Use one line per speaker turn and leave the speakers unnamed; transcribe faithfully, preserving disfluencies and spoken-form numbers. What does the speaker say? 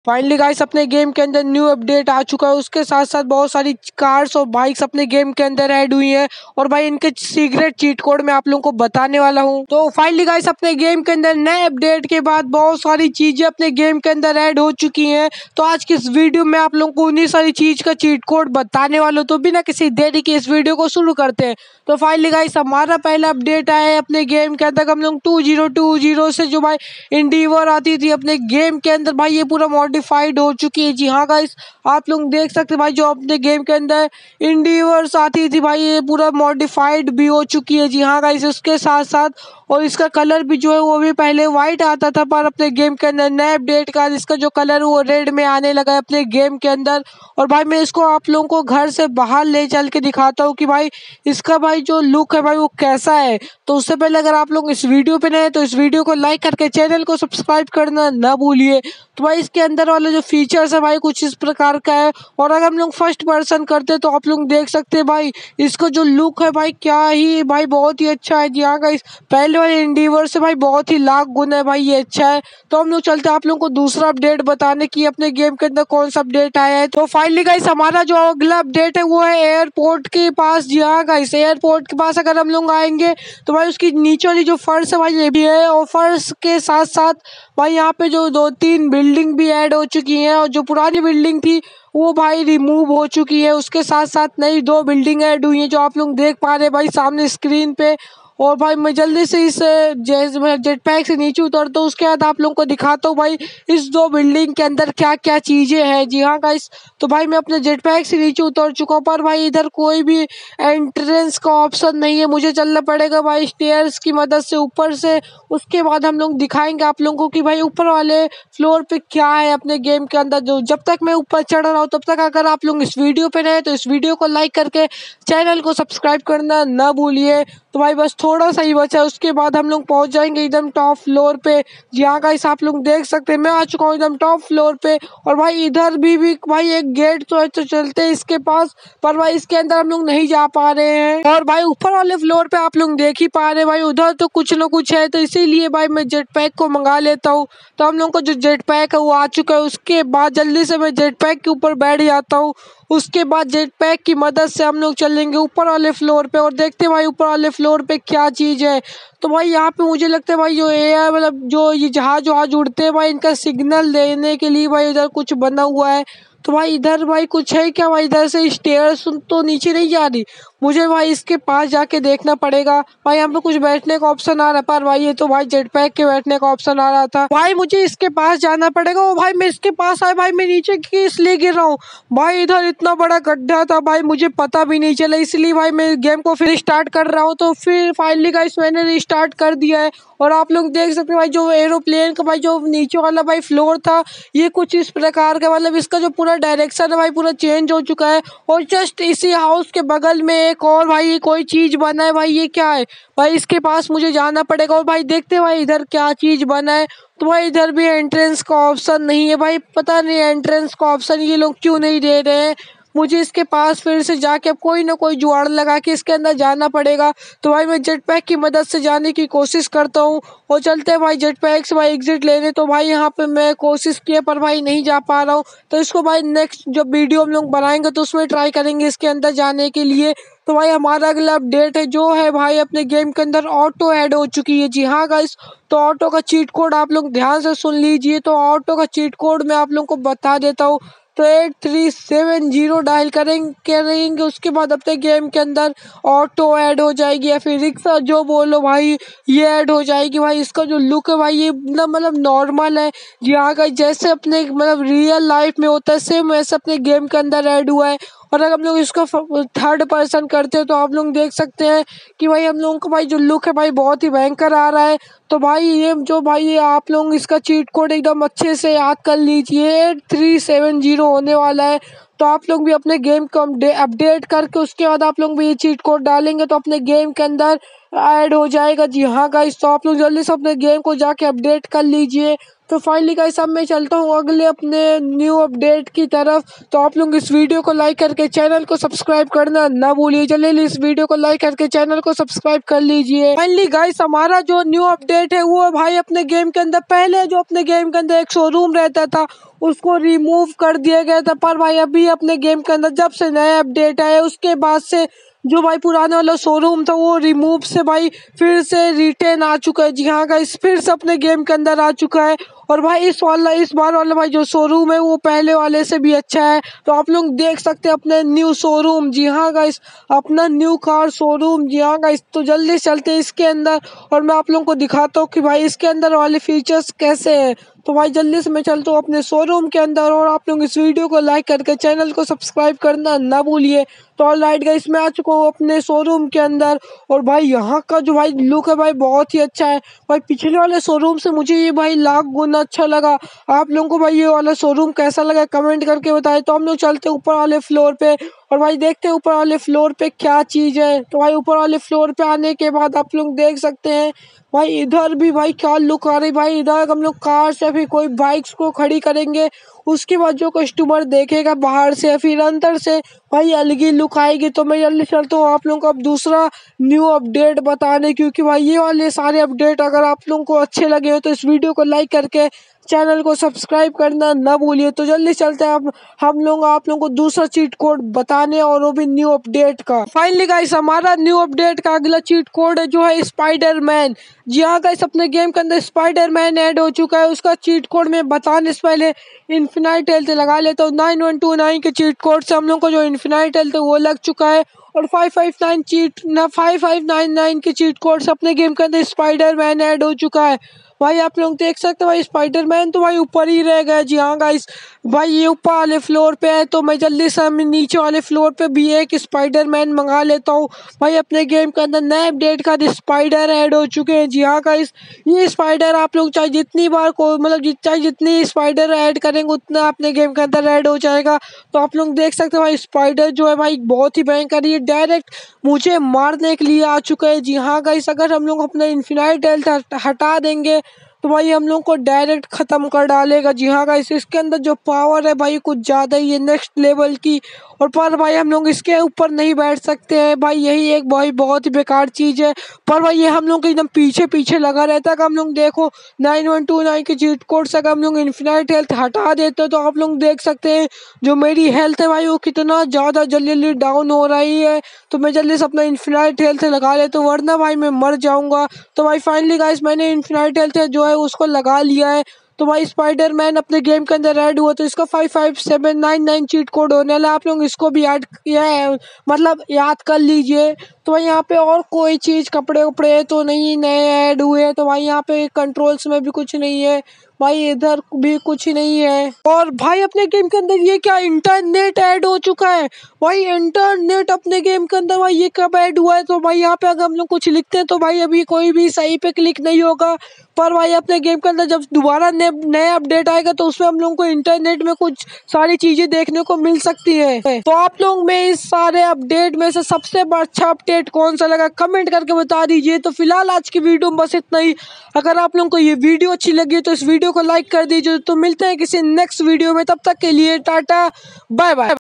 Finally guys अपने game के अंदर न्यू अपडेट आ चुका है। उसके साथ साथ बहुत सारी कार्स और बाइक्स अपने गेम के अंदर ऐड हुई हैं और भाई इनके सीक्रेट चीट कोड मैं आप लोगों को बताने वाला हूं। तो फाइनली गाइस अपने गेम के अंदर नए अपडेट के बाद बहुत सारी चीजें अपने गेम के अंदर ऐड हो चुकी हैं। तो आज की इस वीडियो में आप लोगों को उन्हीं सारी चीज का चीट कोड बताने वाला हूं। तो बिना किसी देरी के इस वीडियो को शुरू करते हैं। तो फाइनली गाइस हमारा पहला अपडेट आया है अपने गेम के अंदर। हम लोग टू जीरो टू जीरो से जो भाई इंडिवर आती थी अपने गेम के अंदर, भाई ये पूरा मॉडिफाइड हो चुकी है। जी हाँ गाइस आप लोग देख सकते हैं भाई जो अपने गेम के अंदर इंडिवर्स आती थी भाई ये पूरा मॉडिफाइड भी हो चुकी है। जी हाँ गाइस उसके साथ साथ और इसका कलर भी जो है वो भी पहले व्हाइट आता था, पर अपने गेम के अंदर नए अपडेट का इसका जो कलर वो रेड में आने लगा है अपने गेम के अंदर। और भाई मैं इसको आप लोगों को घर से बाहर ले चल के दिखाता हूँ कि भाई इसका भाई जो लुक है भाई वो कैसा है। तो उससे पहले अगर आप लोग इस वीडियो पे नए हैं तो इस वीडियो को लाइक करके चैनल को सब्सक्राइब करना ना भूलिए। तो भाई इसके अंदर वाले जो फीचर्स है भाई कुछ इस प्रकार का है। और अगर हम लोग फर्स्ट पर्सन करते हैं तो आप लोग देख सकते हैं भाई इसका जो लुक है भाई क्या ही भाई बहुत ही अच्छा है। जी हाँ गाइस पहले वाले इंडिवर से भाई बहुत ही लाख गुना है भाई ये अच्छा है। तो हम लोग चलते हैं आप लोगों को दूसरा अपडेट बताने की अपने गेम के अंदर कौन सा अपडेट आया है। तो फाइनली गाइस हमारा जो अगला अपडेट है वो है एयरपोर्ट के पास। जी हाँ गाइस एयरपोर्ट के पास अगर हम लोग आएंगे तो भाई उसकी नीचे वाली जो फर्श है भाई ये भी है। और फर्श के साथ साथ भाई यहाँ पे जो दो तीन बिल्डिंग भी ऐड हो चुकी हैं और जो पुरानी बिल्डिंग थी वो भाई रिमूव हो चुकी है। उसके साथ साथ नई दो बिल्डिंग ऐड हुई हैं जो आप लोग देख पा रहे हैं भाई सामने स्क्रीन पे। और भाई मैं जल्दी से इस जैसे मैं जेट पैक से नीचे उतरता हूँ उसके बाद आप लोगों को दिखाता हूँ भाई इस दो बिल्डिंग के अंदर क्या क्या चीज़ें हैं। जी हाँ गाइस तो भाई मैं अपने जेट पैक से नीचे उतर चुका हूँ, पर भाई इधर कोई भी एंट्रेंस का ऑप्शन नहीं है। मुझे चलना पड़ेगा भाई स्टेयर्स की मदद से ऊपर से। उसके बाद हम लोग दिखाएंगे आप लोगों को कि भाई ऊपर वाले फ्लोर पे क्या है अपने गेम के अंदर। जो जब तक मैं ऊपर चढ़ रहा हूँ तब तक अगर आप लोग इस वीडियो पे नए तो इस वीडियो को लाइक करके चैनल को सब्सक्राइब करना ना भूलिए। तो भाई बस थोड़ा सा ही बचा है उसके बाद हम लोग पहुंच जाएंगे एकदम टॉप फ्लोर पे। जी हाँ गाइस आप लोग देख सकते हैं मैं आ चुका हूँ एकदम टॉप फ्लोर पे। और भाई इधर भी भी भाई एक गेट तो है तो चलते हैं इसके पास, पर भाई इसके अंदर हम लोग नहीं जा पा रहे हैं। और भाई ऊपर वाले फ्लोर पे आप लोग देख ही पा रहे हैं भाई उधर तो कुछ ना कुछ है, तो इसीलिए भाई मैं जेट पैक को मंगा लेता हूँ। तो हम लोग को जो जेट पैक है वो आ चुका है। उसके बाद जल्दी से मैं जेट पैक के ऊपर बैठ जाता हूँ। उसके बाद जेट पैक की मदद से हम लोग चलेंगे ऊपर वाले फ्लोर पे और देखते हैं भाई ऊपर वाले फ्लोर पे क्या चीज़ है। तो भाई यहाँ पे मुझे लगता है भाई जो एयर मतलब जो ये जहाज वहाज उड़ते हैं भाई इनका सिग्नल देने के लिए भाई इधर कुछ बना हुआ है। तो भाई इधर भाई कुछ है क्या? भाई इधर से स्टेयर्स तो नीचे नहीं जा रही, मुझे भाई इसके पास जाके देखना पड़ेगा। भाई यहाँ पे कुछ बैठने का ऑप्शन आ रहा है, पर भाई ये तो भाई जेट पैक के बैठने का ऑप्शन आ रहा था। भाई मुझे इसके पास जाना पड़ेगा। ओ भाई मैं इसके पास आया, भाई मैं नीचे किस लिए गिर रहा हूँ? भाई इधर इतना बड़ा गड्ढा था भाई मुझे पता भी नहीं चला, इसलिए भाई मैं गेम को फिर स्टार्ट कर रहा हूँ। तो फिर फाइनली गाइस मैंने रिस्टार्ट कर दिया है। और आप लोग देख सकते हैं भाई जो एरोप्लेन का भाई जो नीचे वाला भाई फ्लोर था ये कुछ इस प्रकार का, मतलब इसका जो पूरा डायरेक्शन है भाई पूरा चेंज हो चुका है। और जस्ट इसी हाउस के बगल में एक और भाई कोई चीज बना है। भाई ये क्या है? भाई इसके पास मुझे जाना पड़ेगा। और भाई देखते हैं भाई इधर क्या चीज बना है। तो भाई इधर भी एंट्रेंस का ऑप्शन नहीं है। भाई पता नहीं एंट्रेंस का ऑप्शन ये लोग क्यों नहीं दे रहे हैं। मुझे इसके पास फिर से जाके अब कोई ना कोई जुगाड़ लगा के इसके अंदर जाना पड़ेगा। तो भाई मैं जेट पैक की मदद से जाने की कोशिश करता हूँ और चलते हैं भाई जेट पैक से भाई एग्जिट लेने। तो भाई यहाँ पे मैं कोशिश किया पर भाई नहीं जा पा रहा हूँ। तो इसको भाई नेक्स्ट जब वीडियो हम लोग बनाएंगे तो उसमें ट्राई करेंगे इसके अंदर जाने के लिए। तो भाई हमारा अगला अपडेट है जो है भाई अपने गेम के अंदर ऑटो ऐड हो चुकी है। जी हाँ गाइस तो ऑटो का चीट कोड आप लोग ध्यान से सुन लीजिए। तो ऑटो का चीट कोड मैं आप लोग को बता देता हूँ। तो eight three seven zero dial करेंगे करेंगे उसके बाद अपने गेम के अंदर ऑटो ऐड हो जाएगी या फिर रिक्शा जो बोलो भाई ये ऐड हो जाएगी। भाई इसका जो लुक है भाई ये मतलब नॉर्मल है। जी हाँ गाइस जैसे अपने मतलब रियल लाइफ में होता है सेम वैसे अपने गेम के अंदर ऐड हुआ है। और अगर हम लोग इसको थर्ड पर्सन करते हैं तो आप लोग देख सकते हैं कि भाई हम लोगों का भाई जो लुक है भाई बहुत ही भयंकर आ रहा है। तो भाई ये जो भाई ये आप लोग इसका चीट कोड एकदम अच्छे से याद कर लीजिए एट थ्री सेवन जीरो होने वाला है। तो आप लोग भी अपने गेम को अपडेट करके उसके बाद आप लोग भी ये चीट कोड डालेंगे तो अपने गेम के अंदर ऐड हो जाएगा। जी हाँ गाइस तो आप लोग जल्दी से अपने गेम को जाके अपडेट कर लीजिए। तो फाइनली गाइस अब मैं चलता हूँ अगले अपने न्यू अपडेट की तरफ। तो आप लोग इस वीडियो को लाइक करके चैनल को सब्सक्राइब करना ना भूलिए। चलिए इस वीडियो को लाइक करके चैनल को सब्सक्राइब कर लीजिए। फाइनली गाइस हमारा जो न्यू अपडेट है वो भाई अपने गेम के अंदर पहले जो अपने गेम के अंदर एक शोरूम रहता था उसको रिमूव कर दिया गया था। पर भाई अभी अपने गेम के अंदर जब से नया अपडेट आया उसके बाद से जो भाई पुराने वाला शोरूम था वो रिमूव से भाई फिर से रिटर्न आ चुका है। जी हाँ गाइस, फिर से अपने गेम के अंदर आ चुका है। और भाई इस वाला इस बार वाला भाई जो शोरूम है वो पहले वाले से भी अच्छा है। तो आप लोग देख सकते हैं अपने न्यू शोरूम। जी हाँ गाइस, अपना न्यू कार शोरूम। जी हाँ गाइस, तो जल्दी चलते हैं इसके अंदर और मैं आप लोगों को दिखाता हूँ कि भाई इसके अंदर वाले फीचर्स कैसे हैं। तो भाई जल्दी से मैं चलता हूँ अपने शोरूम के अंदर और आप लोग इस वीडियो को लाइक करके चैनल को सब्सक्राइब करना ना भूलिए। तो ऑल राइट गाइस, मैं आ चुका हूँ अपने शोरूम के अंदर और भाई यहाँ का जो भाई लुक है भाई बहुत ही अच्छा है। भाई पिछले वाले शोरूम से मुझे ये भाई लाख गुना अच्छा लगा। आप लोगों को भाई ये वाला शोरूम कैसा लगा कमेंट करके बताएं। तो हम लोग चलते हैं ऊपर वाले फ्लोर पे और भाई देखते हैं ऊपर वाले फ्लोर पे क्या चीज़ है। तो भाई ऊपर वाले फ्लोर पे आने के बाद आप लोग देख सकते हैं भाई इधर भी भाई क्या लुक आ रही। भाई इधर हम लोग कार से फिर कोई बाइक्स को खड़ी करेंगे उसके बाद जो कस्टमर देखेगा बाहर से फिर अंदर से भाई अलग ही लुक आएगी। तो मैं जल्दी चलता हूँ आप लोगों को अब दूसरा न्यू अपडेट बताने, क्योंकि भाई ये वाले सारे अपडेट अगर आप लोगों को अच्छे लगे हो तो इस वीडियो को लाइक करके चैनल को सब्सक्राइब करना ना भूलिए। तो जल्दी चलते हैं अब हम लोग आप लोगों को दूसरा चीट कोड बताने और वो भी न्यू अपडेट का। फाइनली गाइस, हमारा न्यू अपडेट का अगला चीट कोड है जो है स्पाइडरमैन। जी हाँ गाइस, अपने गेम के अंदर स्पाइडरमैन ऐड हो चुका है। उसका चीट कोड में बताने से पहले इन्फिनाइट हेल्थ लगा लेता हूँ। नाइन वन टू नाइन के चीट कोड से हम लोग को जो इन्फिनाइट हेल्थ है वो लग चुका है और फाइव फाइव नाइन चीट ना फाइव फाइव नाइन नाइन के चीट कोड से अपने गेम के अंदर स्पाइडरमैन ऐड हो चुका है। भाई आप लोग देख सकते हैं भाई स्पाइडरमैन तो भाई ऊपर ही रह गया। जी हाँ गाइस, भाई ये ऊपर वाले फ्लोर पे है तो मैं जल्दी से मैं नीचे वाले फ्लोर पे भी एक स्पाइडरमैन मंगा लेता हूँ। भाई अपने गेम के अंदर नए अपडेट का स्पाइडर ऐड हो चुके हैं। जी हाँ गाइस, ये स्पाइडर आप लोग चाहे जितनी बार को मतलब जि, चाहे जितनी स्पाइडर ऐड करेंगे उतना अपने गेम के अंदर ऐड हो जाएगा। तो आप लोग देख सकते हैं भाई स्पाइडर जो है भाई बहुत ही भयंकर, ये डायरेक्ट मुझे मारने के लिए आ चुका है। जी हाँ गाइस, अगर हम लोग अपना इन्फिनाइट हेल्थ हटा देंगे तो भाई हम लोग को डायरेक्ट ख़त्म कर डालेगा। जी हाँ गाइस, इसके अंदर जो पावर है भाई कुछ ज़्यादा ही है नेक्स्ट लेवल की। और पर भाई हम लोग इसके ऊपर नहीं बैठ सकते हैं भाई, यही एक भाई बहुत ही बेकार चीज़ है। पर भाई ये हम लोग एकदम पीछे पीछे लगा रहता है। अगर हम लोग देखो नाइन वन टू नाइन के चीट कोड से अगर हम लोग इन्फिनाइट हेल्थ हटा देते तो आप लोग देख सकते हैं जो मेरी हेल्थ है भाई वो कितना ज़्यादा जल्दी जल्दी डाउन हो रही है। तो मैं जल्दी से अपना इन्फिनाइट हेल्थ लगा लेता हूँ वरना भाई मैं मर जाऊँगा। तो भाई फाइनली गाइस मैंने इन्फिनाइट हेल्थ जो है उसको लगा लिया है। तो भाई स्पाइडरमैन अपने गेम के अंदर ऐड हुआ तो इसका five five seven nine nine cheat code होने वाला है। आप लोग इसको भी ऐड किया है मतलब याद कर लीजिए। तो भाई यहाँ पे और कोई चीज़ कपड़े उपड़े तो नहीं नए ऐड हुए। तो भाई यहाँ पे कंट्रोल्स में भी कुछ नहीं है भाई, इधर भी कुछ नहीं है। और भाई अपने गेम के अंदर ये क्या इंटरनेट ऐड हो चुका है। भाई इंटरनेट अपने गेम के अंदर भाई ये कब ऐड हुआ है। तो भाई यहाँ पे अगर हम लोग कुछ लिखते हैं तो भाई अभी कोई भी सही पे क्लिक नहीं होगा। पर भाई अपने गेम के अंदर जब दोबारा नया अपडेट आएगा तो उसमें हम लोग को इंटरनेट में कुछ सारी चीजें देखने को मिल सकती है। तो आप लोग में इस सारे अपडेट में से सबसे अच्छा अपडेट कौन सा लगा कमेंट करके बता दीजिए। तो फिलहाल आज की वीडियो में बस इतना ही। अगर आप लोगों को ये वीडियो अच्छी लगी तो इस वीडियो को लाइक कर दीजिए। तो मिलते हैं किसी नेक्स्ट वीडियो में, तब तक के लिए टाटा बाय बाय।